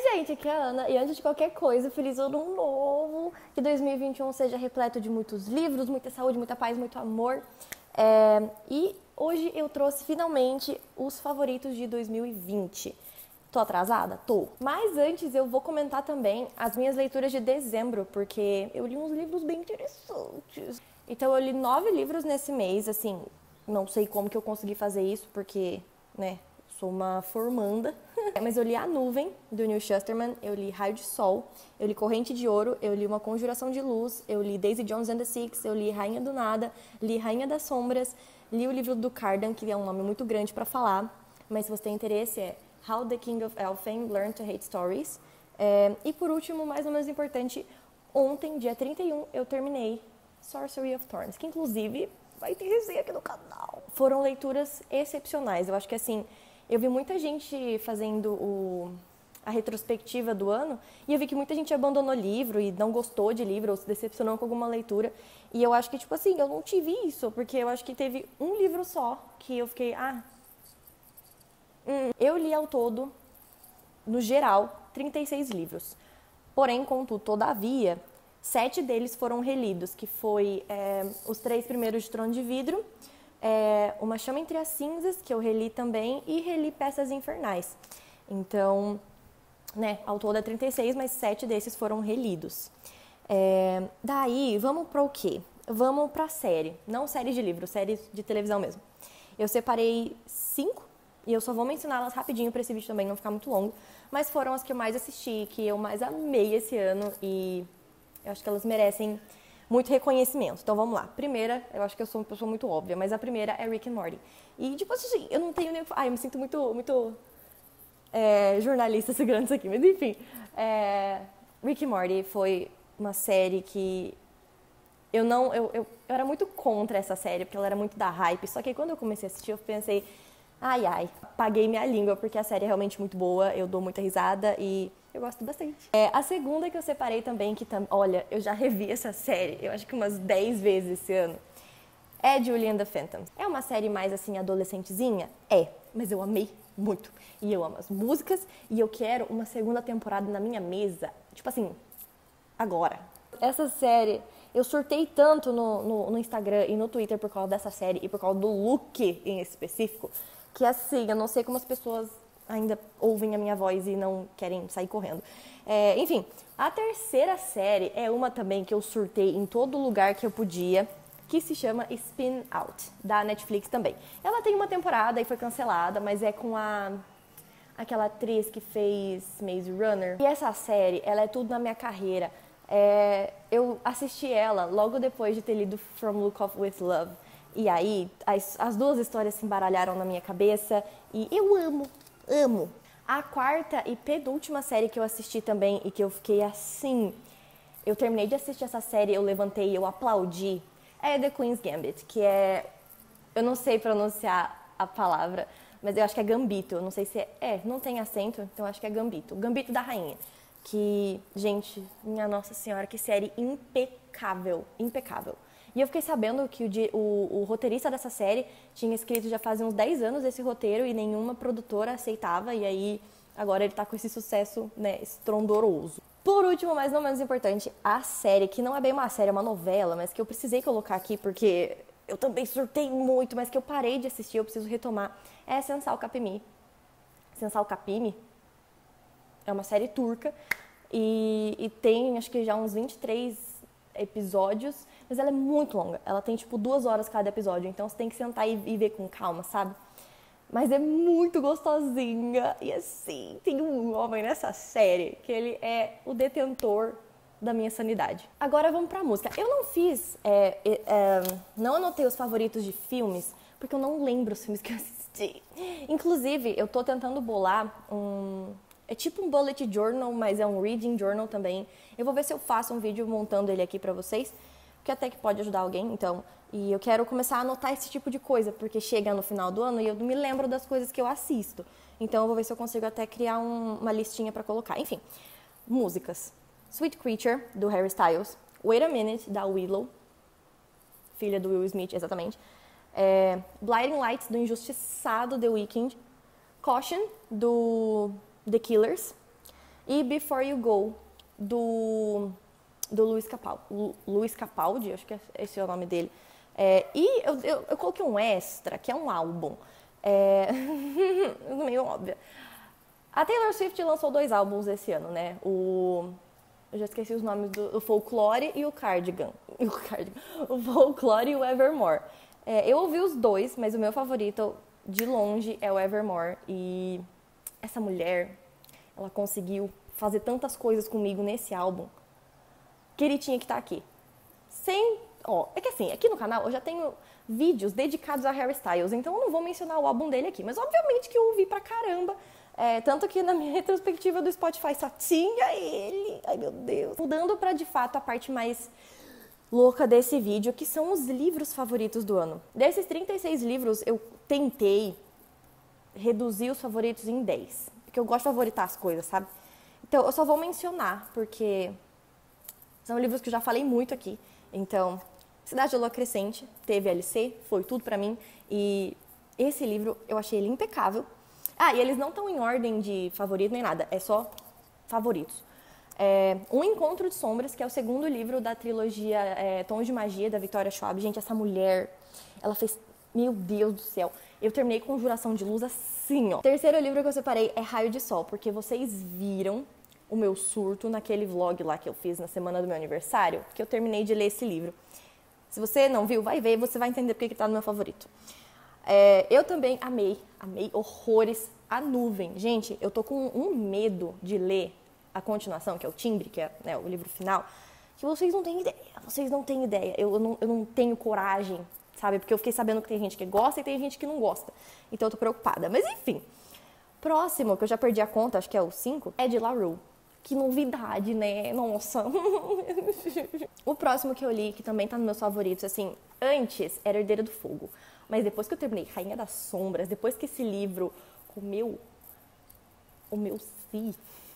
gente, aqui é a Ana, e antes de qualquer coisa, feliz ano novo, que 2021 seja repleto de muitos livros, muita saúde, muita paz, muito amor. E hoje eu trouxe finalmente os favoritos de 2020. Tô atrasada? Tô. Mas antes eu vou comentar também as minhas leituras de dezembro, porque eu li uns livros bem interessantes. Então eu li 9 livros nesse mês, assim, não sei como que eu consegui fazer isso, porque, né, sou uma formanda. Mas eu li A Nuvem, do Neil Shusterman, eu li Raio de Sol, eu li Corrente de Ouro, eu li Uma Conjuração de Luz, eu li Daisy Jones and the Six, eu li Rainha do Nada, li Rainha das Sombras, li o livro do Cardan, que é um nome muito grande pra falar, mas se você tem interesse é How the King of Elfin Learned to Hate Stories. E por último, mais ou menos importante, ontem, dia 31, eu terminei Sorcery of Thorns, que inclusive vai ter resenha aqui no canal. Foram leituras excepcionais, eu acho que assim, eu vi muita gente fazendo a retrospectiva do ano e eu vi que muita gente abandonou livro e não gostou de livro ou se decepcionou com alguma leitura. E eu acho que, tipo assim, eu não tive isso, porque eu acho que teve um livro só que eu fiquei, Eu li ao todo, no geral, 36 livros. Porém, contudo, todavia, 7 deles foram relidos, que foi os 3 primeiros de Trono de Vidro, Uma Chama Entre as Cinzas, que eu reli também, e reli Peças Infernais. Então, né, ao todo é 36, mas 7 desses foram relidos. Daí, vamos para o quê? Vamos para série. Não séries de livro, séries de televisão mesmo. Eu separei 5, e eu só vou mencioná-las rapidinho para esse vídeo também não ficar muito longo, mas foram as que eu mais assisti, que eu mais amei esse ano, e eu acho que elas merecem muito reconhecimento. Então vamos lá. Primeira, eu acho que eu sou uma pessoa muito óbvia, mas a primeira é Rick and Morty. E tipo assim, eu não tenho nem... eu me sinto muito jornalista segurando isso aqui, mas enfim. Rick and Morty foi uma série que eu era muito contra essa série, porque ela era muito da hype. Só que quando eu comecei a assistir, eu pensei, paguei minha língua, porque a série é realmente muito boa, eu dou muita risada e eu gosto bastante. A segunda que eu separei também, olha, eu já revi essa série, eu acho que umas 10 vezes esse ano, é Julie and the Phantoms. É uma série mais assim, adolescentezinha? Mas eu amei muito. E eu amo as músicas e eu quero uma segunda temporada na minha mesa, tipo assim, agora. Essa série, eu surtei tanto no Instagram e no Twitter por causa dessa série e por causa do look em específico, que assim, eu não sei como as pessoas ainda ouvem a minha voz e não querem sair correndo. Enfim, a terceira série é uma também que eu surtei em todo lugar que eu podia, que se chama Spin Out, da Netflix também. Ela tem uma temporada e foi cancelada, mas é com aquela atriz que fez Maze Runner. E essa série, ela é tudo na minha carreira. Eu assisti ela logo depois de ter lido From Look Off With Love. E aí, as duas histórias se embaralharam na minha cabeça e eu amo. A quarta e penúltima série que eu assisti também e que eu fiquei assim... Eu terminei de assistir essa série, eu levantei e eu aplaudi. É The Queen's Gambit, que é... Eu não sei pronunciar a palavra, mas eu acho que é Gambito. Eu não sei se não tem acento, então eu acho que é Gambito. O Gambito da Rainha. Que, gente, minha Nossa Senhora, que série impecável. E eu fiquei sabendo que o roteirista dessa série tinha escrito já faz uns 10 anos esse roteiro e nenhuma produtora aceitava. E aí, agora ele tá com esse sucesso, né, estrondoroso. Por último, mas não menos importante, a série, que não é bem uma série, é uma novela, mas que eu precisei colocar aqui porque eu também surtei muito, mas que eu parei de assistir, eu preciso retomar, é Sensal Kapimi. Sensal Kapimi é uma série turca e tem, acho que já uns 23 episódios, mas ela é muito longa. Ela tem, tipo, 2 horas cada episódio, então você tem que sentar e ver com calma, sabe? Mas é muito gostosinha. E assim, tem um homem nessa série que ele é o detentor da minha sanidade. Agora vamos pra música. Eu não fiz, não anotei os favoritos de filmes, porque eu não lembro os filmes que eu assisti. Inclusive, eu tô tentando bolar é tipo um bullet journal, mas é um reading journal também. Eu vou ver se eu faço um vídeo montando ele aqui pra vocês, porque até que pode ajudar alguém, então. E eu quero começar a anotar esse tipo de coisa, porque chega no final do ano e eu não me lembro das coisas que eu assisto. Então eu vou ver se eu consigo até criar uma listinha pra colocar. Enfim, músicas. Sweet Creature, do Harry Styles. Wait a Minute, da Willow. Filha do Will Smith, exatamente. Blinding Lights, do injustiçado The Weeknd. Caution, do The Killers. e Before You Go, do Luiz Capaldi, acho que esse é o nome dele. E eu coloquei um extra, que é um álbum. Meio óbvio. A Taylor Swift lançou 2 álbuns esse ano, né? Eu já esqueci os nomes do Folklore e o Cardigan. O Folklore e o Evermore. Eu ouvi os 2, mas o meu favorito, de longe, é o Evermore. E essa mulher, ela conseguiu fazer tantas coisas comigo nesse álbum que ele tinha que estar aqui. É que assim, aqui no canal eu já tenho vídeos dedicados a Harry Styles, então eu não vou mencionar o álbum dele aqui, mas obviamente que eu ouvi pra caramba, tanto que na minha retrospectiva do Spotify só tinha ele, ai meu Deus. Mudando pra, de fato, a parte mais louca desse vídeo, que são os livros favoritos do ano. Desses 36 livros, eu tentei reduzir os favoritos em 10, porque eu gosto de favoritar as coisas, sabe? Então eu só vou mencionar, porque são livros que eu já falei muito aqui. Então, Cidade da Lua Crescente, teve LC, foi tudo pra mim. E esse livro, eu achei ele impecável. E eles não estão em ordem de favorito nem nada, é só favoritos. Um Encontro de Sombras, que é o segundo livro da trilogia Tons de Magia, da Victoria Schwab. Gente, essa mulher, ela fez... Meu Deus do céu. Eu terminei Conjuração de Luz assim, ó. O terceiro livro que eu separei é Raio de Sol, porque vocês viram o meu surto naquele vlog lá que eu fiz na semana do meu aniversário, que eu terminei de ler esse livro. Se você não viu, vai ver e você vai entender porque que tá no meu favorito. Eu também amei horrores A Nuvem. Gente, eu tô com um medo de ler a continuação, que é o Timbre, que é, né, o livro final, que vocês não têm ideia. Eu não tenho coragem, sabe? Porque eu fiquei sabendo que tem gente que gosta e tem gente que não gosta. Então eu tô preocupada. Mas enfim. Próximo, que eu já perdi a conta, acho que é o 5, é de La Rue. Que novidade, né? Nossa. O próximo que eu li, que também tá nos meus favoritos, assim, antes era Herdeira do Fogo. Mas depois que eu terminei Rainha das Sombras, depois que esse livro comeu o meu si,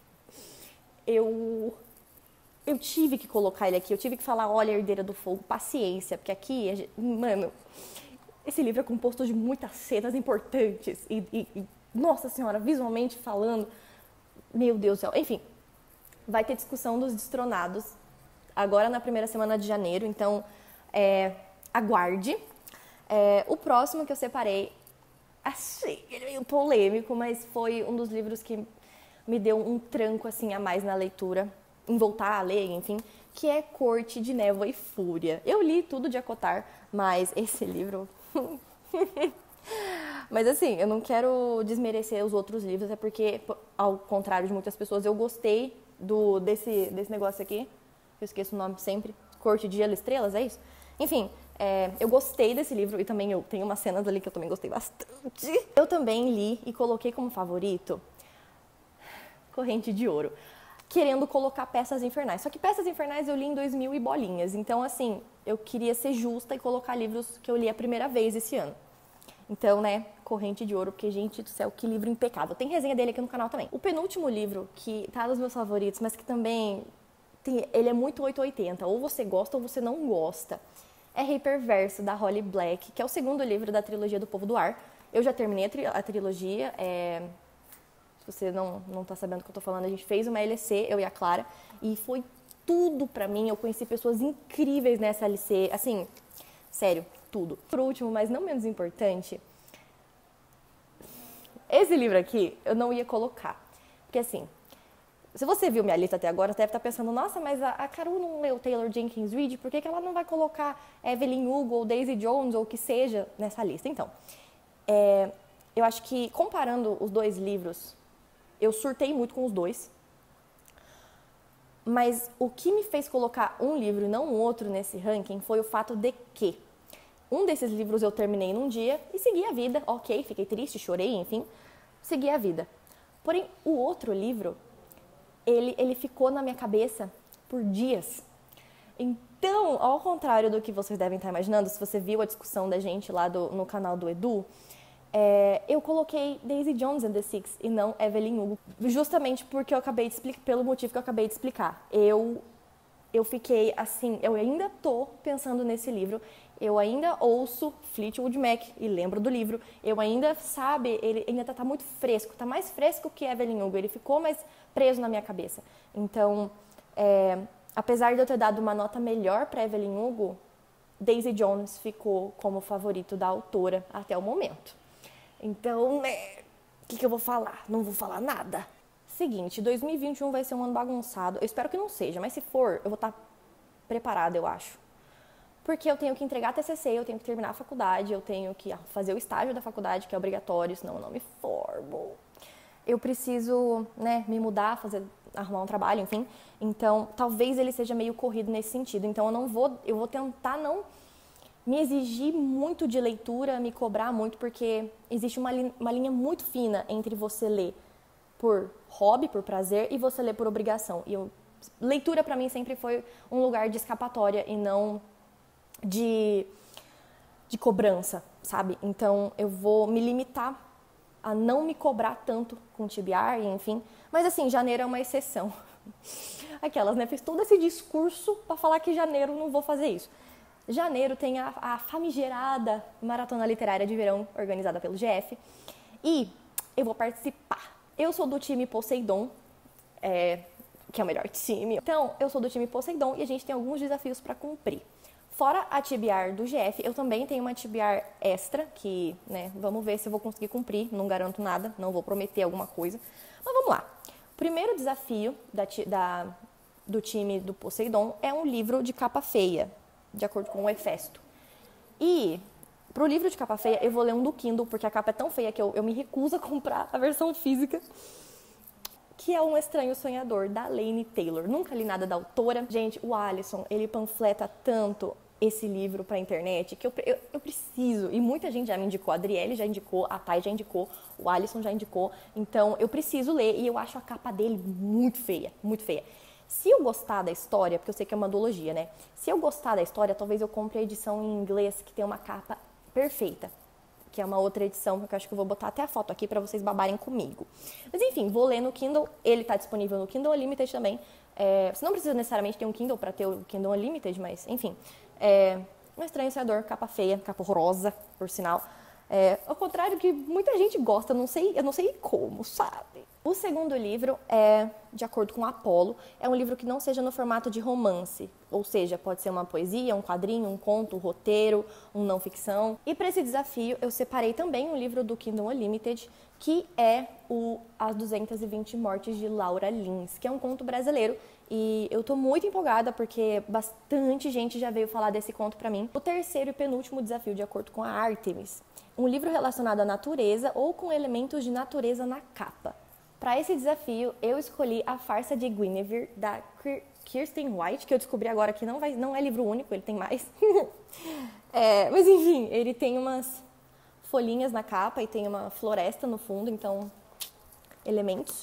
eu tive que colocar ele aqui. Eu tive que falar, olha, Herdeira do Fogo, paciência. Porque aqui, mano, esse livro é composto de muitas cenas importantes. E nossa senhora, visualmente falando, meu Deus do céu. Enfim, vai ter discussão dos Destronados agora na primeira semana de janeiro, então aguarde. O próximo que eu separei, achei ele meio polêmico, mas foi um dos livros que me deu um tranco assim a mais na leitura, em voltar a ler, enfim, que é Corte de Névoa e Fúria. Eu li tudo de Acotar, mas esse livro... Mas assim, eu não quero desmerecer os outros livros, é porque, ao contrário de muitas pessoas, eu gostei desse negócio aqui. Eu esqueço o nome sempre. Corte de Gelo e Estrelas, é isso? Enfim, eu gostei desse livro e também eu tenho umas cenas ali que eu também gostei bastante. Eu também li e coloquei como favorito Corrente de Ouro, querendo colocar Peças Infernais. Só que Peças Infernais eu li em 2000 e bolinhas. Então, assim, eu queria ser justa e colocar livros que eu li a primeira vez esse ano. Então, né, Corrente de Ouro, porque, gente do céu, que livro impecável. Tem resenha dele aqui no canal também. O penúltimo livro, que tá nos meus favoritos, mas que também ele é muito 880. Ou você gosta ou você não gosta. É Rei Perverso, da Holly Black, que é o segundo livro da trilogia do Povo do Ar. Eu já terminei a trilogia. Se você não tá sabendo o que eu tô falando, a gente fez uma LC, eu e a Clara, e foi tudo pra mim. Eu conheci pessoas incríveis nessa LC, assim, sério, tudo. Por último, mas não menos importante, esse livro aqui eu não ia colocar. Porque assim, se você viu minha lista até agora, você deve estar pensando, nossa, mas a Carol não leu Taylor Jenkins Reid, por que ela não vai colocar Evelyn Hugo ou Daisy Jones ou o que seja nessa lista? Então, eu acho que comparando os dois livros, eu surtei muito com os dois. Mas o que me fez colocar um livro e não outro nesse ranking foi o fato de que um desses livros eu terminei num dia e segui a vida. Ok, fiquei triste, chorei, enfim, segui a vida. Porém, o outro livro, ele ficou na minha cabeça por dias. Então, ao contrário do que vocês devem estar imaginando, se você viu a discussão da gente lá no canal do Edu, eu coloquei Daisy Jones and the Six e não Evelyn Hugo, justamente porque eu acabei de explicar, pelo motivo que eu acabei de explicar. Eu fiquei assim, eu ainda tô pensando nesse livro, eu ainda ouço Fleetwood Mac e lembro do livro, eu ainda, sabe, ele ainda tá muito fresco, tá mais fresco que Evelyn Hugo, ele ficou mais preso na minha cabeça. Então, apesar de eu ter dado uma nota melhor para Evelyn Hugo, Daisy Jones ficou como favorito da autora até o momento. Então, o que eu vou falar? Não vou falar nada. Seguinte, 2021 vai ser um ano bagunçado. Eu espero que não seja, mas se for, eu vou estar preparada, eu acho. Porque eu tenho que entregar TCC, eu tenho que terminar a faculdade, eu tenho que fazer o estágio da faculdade, que é obrigatório, senão eu não me formo. Eu preciso, me mudar, arrumar um trabalho, enfim. Então, talvez ele seja meio corrido nesse sentido. Então, eu vou tentar não me exigir muito de leitura, me cobrar muito, porque existe uma linha muito fina entre você ler por hobby, por prazer, e você ler por obrigação. Leitura, pra mim, sempre foi um lugar de escapatória e não de cobrança, sabe? Então, eu vou me limitar a não me cobrar tanto com TBR, enfim. Mas, assim, janeiro é uma exceção. Aquelas, fiz todo esse discurso pra falar que janeiro não vou fazer isso. Janeiro tem a famigerada Maratona Literária de Verão, organizada pelo GF. E eu vou participar. Eu sou do time Poseidon, que é o melhor time. Então, eu sou do time Poseidon e a gente tem alguns desafios pra cumprir. Fora a TBR do GF, eu também tenho uma TBR extra, que, vamos ver se eu vou conseguir cumprir. Não garanto nada, não vou prometer alguma coisa. Mas vamos lá. O primeiro desafio do time do Poseidon é um livro de capa feia, de acordo com o Hefesto. E pro livro de capa feia, eu vou ler um do Kindle, porque a capa é tão feia que eu me recuso a comprar a versão física, que é Um Estranho Sonhador, da Laini Taylor. Nunca li nada da autora. Gente, o Alisson, ele panfleta tanto esse livro pra internet que eu preciso. E muita gente já me indicou. A Adriele já indicou, a Thay já indicou, o Alisson já indicou. Então, eu preciso ler e eu acho a capa dele muito feia, muito feia. Se eu gostar da história, porque eu sei que é uma duologia, Se eu gostar da história, talvez eu compre a edição em inglês, que tem uma capa perfeita, que é uma outra edição, que eu acho que eu vou botar até a foto aqui pra vocês babarem comigo. Mas enfim, vou ler no Kindle, ele tá disponível no Kindle Unlimited também. Você não precisa necessariamente ter um Kindle pra ter o Kindle Unlimited, mas enfim. Um Estranho Sonhador, capa feia, capa horrorosa, por sinal. Ao contrário que muita gente gosta, eu não sei como, sabe? O segundo livro de acordo com Apolo, é um livro que não seja no formato de romance, ou seja, pode ser uma poesia, um quadrinho, um conto, um roteiro, um não ficção. E para esse desafio, eu separei também um livro do Kindle Unlimited, que é o As 220 Mortes de Laura Lins, que é um conto brasileiro. E eu tô muito empolgada porque bastante gente já veio falar desse conto pra mim. O terceiro e penúltimo desafio, de acordo com a Artemis, um livro relacionado à natureza ou com elementos de natureza na capa. Para esse desafio, eu escolhi A Farsa de Guinevere, da Kirsten White, que eu descobri agora que não é livro único, ele tem mais. Mas enfim, ele tem umas folhinhas na capa e tem uma floresta no fundo, então, elementos.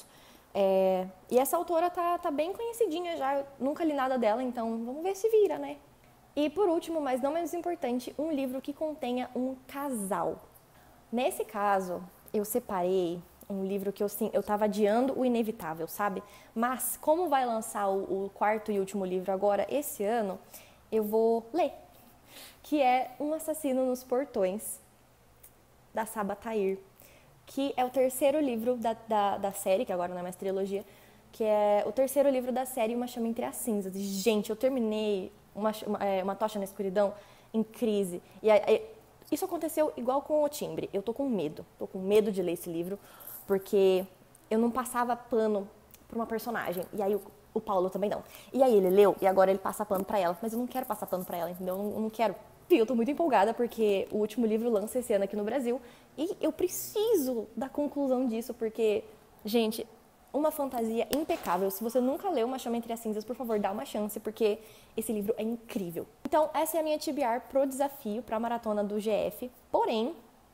E essa autora tá bem conhecidinha já, eu nunca li nada dela, então vamos ver se vira, E por último, mas não menos importante, um livro que contenha um casal. Nesse caso, eu separei um livro que eu tava adiando o inevitável, sabe? Mas como vai lançar o quarto e último livro agora, esse ano, eu vou ler. Que é Um Assassino nos Portões, da Saba Tahir. Que é o terceiro livro da série, que agora não é mais trilogia, que é o terceiro livro da série Uma Chama Entre as Cinzas. E, gente, eu terminei uma Tocha na Escuridão em crise. Isso aconteceu igual com O Timbre. Eu tô com medo de ler esse livro, porque eu não passava pano pra uma personagem. E aí o Paulo também não. E aí ele leu e agora ele passa pano pra ela. Mas eu não quero passar pano pra ela, entendeu? Eu não quero. Eu tô muito empolgada porque o último livro lança esse ano aqui no Brasil. E eu preciso da conclusão disso, porque, gente, uma fantasia impecável. Se você nunca leu Uma Chama Entre as Cinzas, por favor, dá uma chance, porque esse livro é incrível. Então, essa é a minha TBR pro desafio, pra maratona do GF. Porém,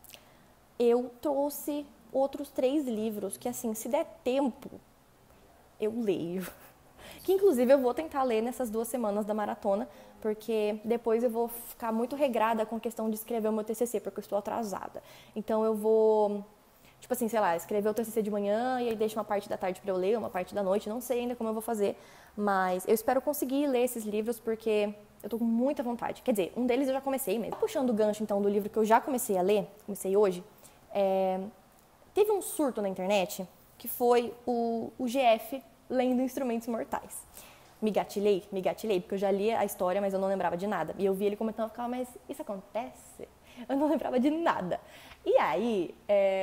eu trouxe outros 3 livros que, assim, se der tempo, eu leio. Que, inclusive, eu vou tentar ler nessas 2 semanas da maratona, porque depois eu vou ficar muito regrada com a questão de escrever o meu TCC, porque eu estou atrasada. Então, eu vou, tipo assim, sei lá, escrever o TCC de manhã e aí deixo uma parte da tarde para eu ler, uma parte da noite. Não sei ainda como eu vou fazer, mas eu espero conseguir ler esses livros, porque eu tô com muita vontade. Quer dizer, um deles eu já comecei mesmo. Puxando o gancho, então, do livro que eu já comecei a ler, comecei hoje, teve um surto na internet, que foi o GF lendo Instrumentos Mortais. Me gatilhei, porque eu já li a história, mas eu não lembrava de nada. E eu vi ele comentando, eu ficava, mas isso acontece? Eu não lembrava de nada. E aí,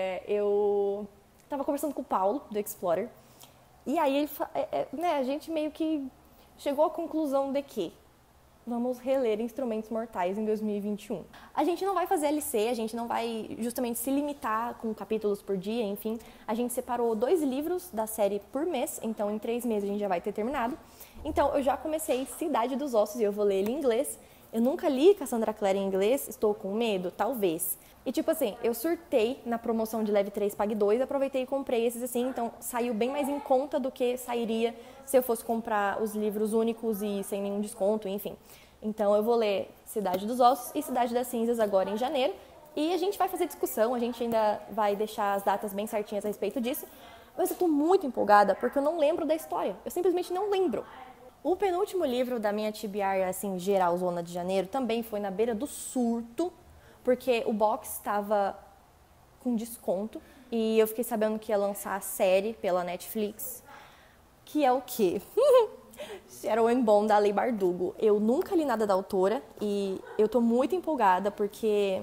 eu tava conversando com o Paulo, do Explorer, e aí ele, a gente meio que chegou à conclusão de que vamos reler Instrumentos Mortais em 2021. A gente não vai fazer LC, a gente não vai justamente se limitar com capítulos por dia, enfim. A gente separou 2 livros da série por mês, então em 3 meses a gente já vai ter terminado. Então eu já comecei Cidade dos Ossos e eu vou ler ele em inglês. Eu nunca li Cassandra Clare em inglês, estou com medo? Talvez. E tipo assim, eu surtei na promoção de Leve 3, Pague 2, aproveitei e comprei esses assim, então saiu bem mais em conta do que sairia se eu fosse comprar os livros únicos e sem nenhum desconto, enfim. Então eu vou ler Cidade dos Ossos e Cidade das Cinzas agora em janeiro, e a gente vai fazer discussão, a gente ainda vai deixar as datas bem certinhas a respeito disso, mas eu tô muito empolgada porque eu não lembro da história, eu simplesmente não lembro. O penúltimo livro da minha TBR, assim, geralzona de janeiro, também foi na beira do surto, porque o box estava com desconto e eu fiquei sabendo que ia lançar a série pela Netflix, que é o quê? Shadow and Bone, da Leigh Bardugo. Eu nunca li nada da autora e eu tô muito empolgada porque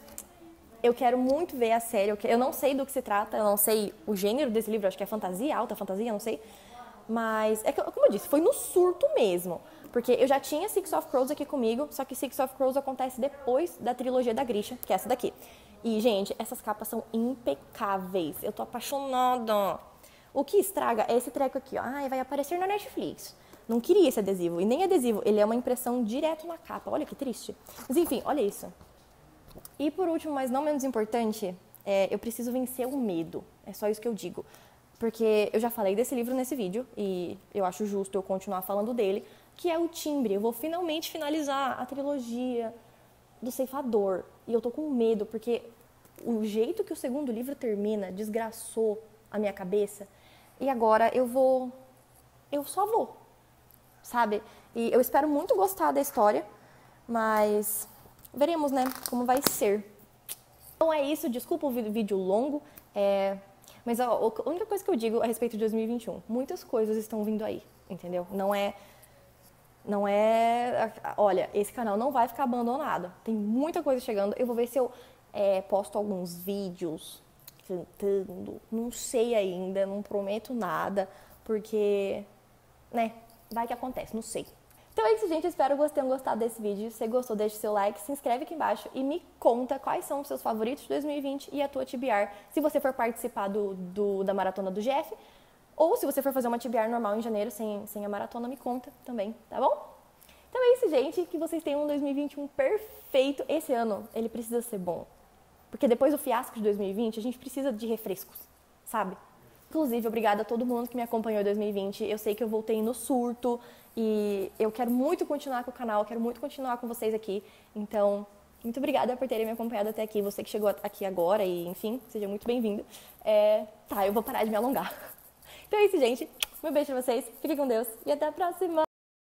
eu quero muito ver a série. Eu não sei do que se trata, eu não sei o gênero desse livro, acho que é fantasia, alta fantasia, não sei. Mas, como eu disse, foi no surto mesmo. Porque eu já tinha Six of Crows aqui comigo, só que Six of Crows acontece depois da trilogia da Grisha, que é essa daqui. E, gente, essas capas são impecáveis. Eu tô apaixonada. O que estraga é esse treco aqui, ó. Ai, vai aparecer na Netflix. Não queria esse adesivo. E nem adesivo, ele é uma impressão direto na capa. Olha que triste. Mas, enfim, olha isso. E, por último, mas não menos importante, eu preciso vencer o medo. É só isso que eu digo. Porque eu já falei desse livro nesse vídeo, e eu acho justo eu continuar falando dele, que é O Timbre. Eu vou finalmente finalizar a trilogia do Ceifador. E eu tô com medo, porque o jeito que o segundo livro termina desgraçou a minha cabeça. E agora eu só vou, sabe? E eu espero muito gostar da história, mas veremos, né, como vai ser. Então é isso, desculpa o vídeo longo, mas a única coisa que eu digo a respeito de 2021, muitas coisas estão vindo aí, entendeu? Não é, olha, esse canal não vai ficar abandonado, tem muita coisa chegando, eu vou ver se eu posto alguns vídeos cantando, não sei ainda, não prometo nada, porque, né, vai que acontece, não sei. Então é isso, gente, espero que vocês tenham gostado desse vídeo. Se você gostou, deixa o seu like, se inscreve aqui embaixo e me conta quais são os seus favoritos de 2020 e a tua TBR, se você for participar da maratona do GF, ou se você for fazer uma TBR normal em janeiro, sem a maratona, me conta também, tá bom? Então é isso, gente, que vocês tenham um 2021 perfeito. Esse ano, ele precisa ser bom, porque depois do fiasco de 2020, a gente precisa de refrescos, sabe? Inclusive, obrigada a todo mundo que me acompanhou em 2020. Eu sei que eu voltei no surto e eu quero muito continuar com o canal, quero muito continuar com vocês aqui. Então, muito obrigada por terem me acompanhado até aqui. Você que chegou aqui agora e, enfim, seja muito bem-vindo. Tá, eu vou parar de me alongar. Então é isso, gente. Meu beijo pra vocês. Fiquem com Deus e até a próxima!